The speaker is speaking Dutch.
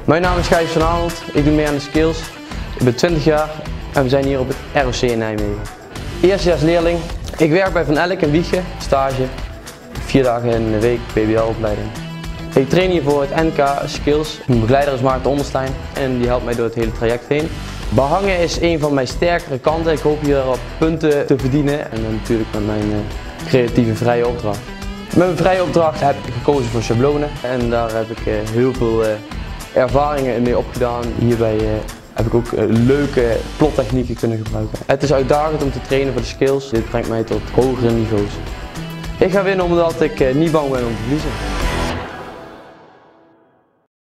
Mijn naam is Gijs van Aanholt, ik doe mee aan de skills. Ik ben 20 jaar en we zijn hier op het ROC in Nijmegen. Eerstejaars leerling. Ik werk bij Van Elk in Wijchen, stage, 4 dagen in de week, BBL-opleiding. Ik train hier voor het NK Skills. Mijn begeleider is Maarten Onderstein en die helpt mij door het hele traject heen. Behangen is een van mijn sterkere kanten. Ik hoop hier op punten te verdienen en natuurlijk met mijn creatieve vrije opdracht. Met mijn vrije opdracht heb ik gekozen voor schablonen en daar heb ik heel veel ervaringen mee opgedaan. Hierbij heb ik ook leuke plottechnieken kunnen gebruiken. Het is uitdagend om te trainen voor de skills. Dit brengt mij tot hogere niveaus. Ik ga winnen omdat ik niet bang ben om te verliezen.